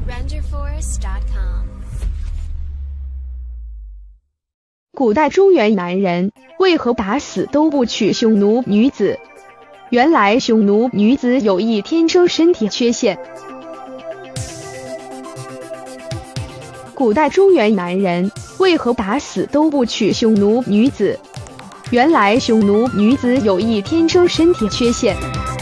RenderForest.com。 古代中原男人为何打死都不娶匈奴女子？原来匈奴女子有一天生身体缺陷。古代中原男人为何打死都不娶匈奴女子？原来匈奴女子有一天生身体缺陷。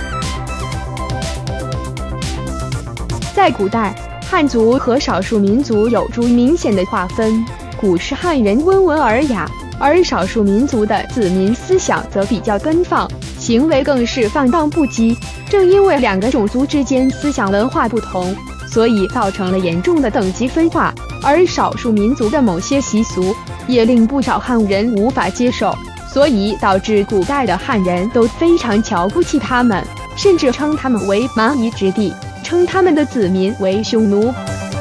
在古代，汉族和少数民族有着明显的划分。古时汉人温文尔雅，而少数民族的子民思想则比较奔放，行为更是放荡不羁。正因为两个种族之间思想文化不同，所以造成了严重的等级分化，而少数民族的某些习俗也令不少汉人无法接受，所以导致古代的汉人都非常瞧不起他们，甚至称他们为蛮夷之地，称他们的子民为匈奴。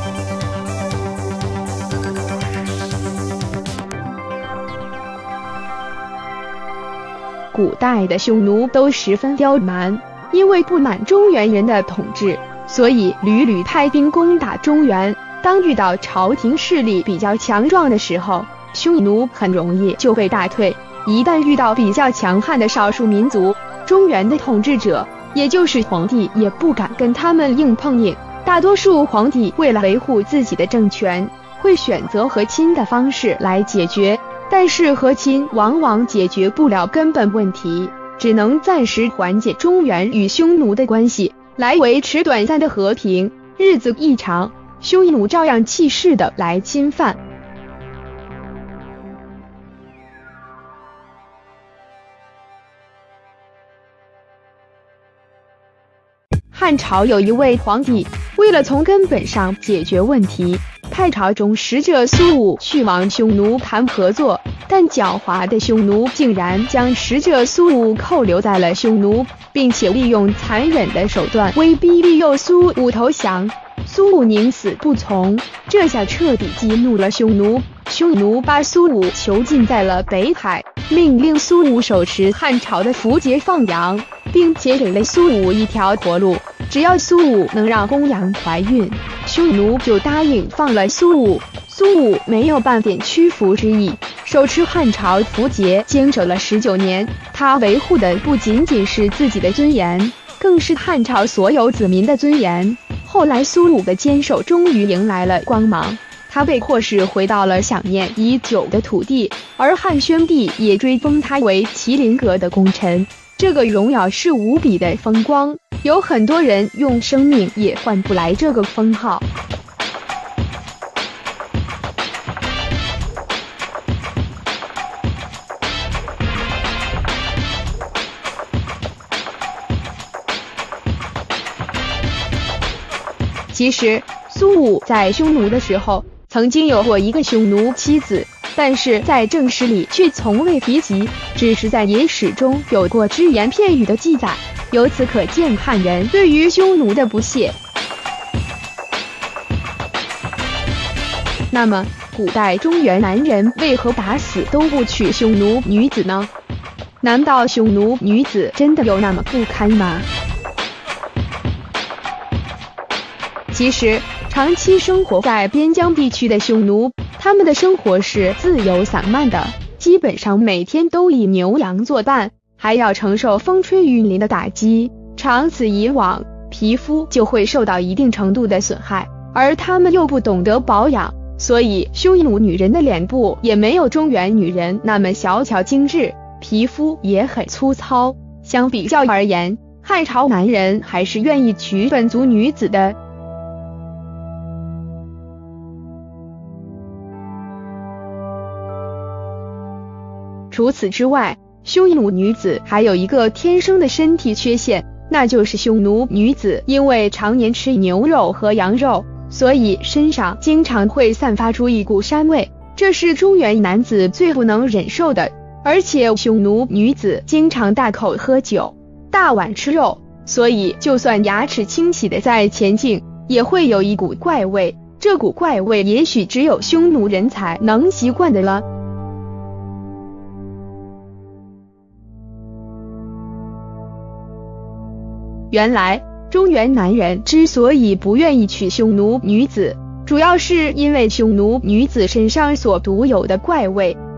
古代的匈奴都十分刁蛮，因为不满中原人的统治，所以屡屡派兵攻打中原。当遇到朝廷势力比较强壮的时候，匈奴很容易就被打退。一旦遇到比较强悍的少数民族，中原的统治者，也就是皇帝，也不敢跟他们硬碰硬。大多数皇帝为了维护自己的政权，会选择和亲的方式来解决。但是和亲往往解决不了根本问题，只能暂时缓解中原与匈奴的关系，来维持短暂的和平。日子一长，匈奴照样气势的来侵犯。汉朝有一位皇帝，为了从根本上解决问题，派朝中使者苏武去往匈奴谈合作，但狡猾的匈奴竟然将使者苏武扣留在了匈奴，并且利用残忍的手段威逼利诱苏武投降。苏武宁死不从，这下彻底激怒了匈奴。匈奴把苏武囚禁在了北海，命令苏武手持汉朝的符节放羊，并且给了苏武一条活路，只要苏武能让公羊怀孕，匈奴就答应放了苏武。苏武没有半点屈服之意，手持汉朝符节坚守了19年。他维护的不仅仅是自己的尊严，更是汉朝所有子民的尊严。后来苏武的坚守终于迎来了光芒，他被迫使回到了想念已久的土地，而汉宣帝也追封他为麒麟阁的功臣。这个荣耀是无比的风光，有很多人用生命也换不来这个封号。其实苏武在匈奴的时候曾经有过一个匈奴妻子，但是在正史里却从未提及，只是在野史中有过只言片语的记载。由此可见汉人对于匈奴的不屑。那么古代中原男人为何打死都不娶匈奴女子呢？难道匈奴女子真的有那么不堪吗？其实长期生活在边疆地区的匈奴，他们的生活是自由散漫的，基本上每天都以牛羊作伴，还要承受风吹雨淋的打击，长此以往，皮肤就会受到一定程度的损害，而他们又不懂得保养，所以匈奴女人的脸部也没有中原女人那么小巧精致，皮肤也很粗糙。相比较而言，汉朝男人还是愿意娶本族女子的。除此之外，匈奴女子还有一个天生的身体缺陷，那就是匈奴女子因为常年吃牛肉和羊肉，所以身上经常会散发出一股膻味，这是中原男子最不能忍受的。而且匈奴女子经常大口喝酒，大碗吃肉，所以就算牙齿清洗的再前进，也会有一股怪味，这股怪味也许只有匈奴人才能习惯的了。原来中原男人之所以不愿意娶匈奴女子，主要是因为匈奴女子身上所独有的怪味。